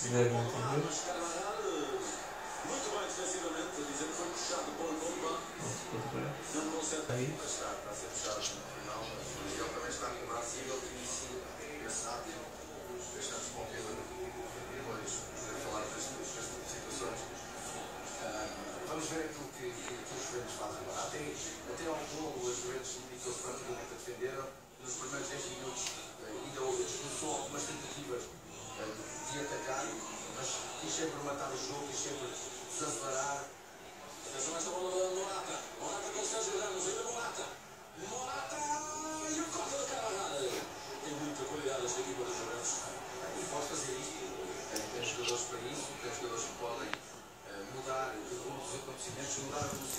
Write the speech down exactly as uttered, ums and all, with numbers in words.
quiser não entender. Muito bem defensivamente, a dizer que foi puxado para o Pomba. Não consegue. Aí está, está a ser puxado no final, mas ele também está com o braço e ele inicia esse ato. Deixamos com o Pedro depois de falar destas situações. Vamos ver aquilo que, que, que os Juventus fazem agora. Até, até ao golo, os Juventus limitou-se praticamente a defender. Nos primeiros dez minutos ainda esboçou algumas tentativas de atacar, mas quis sempre matar o jogo, quis sempre desacelerar. Atenção a esta bola da Morata. Morata com o Sérgio Ramos, ainda Morata. Morata e o corte da Carvajal. Tem muita qualidade esta equipa dos Juventus. E pode fazer isto. Tem jogadores para isso, tem jogadores que podem mudar os acontecimentos, mudar a velocidade.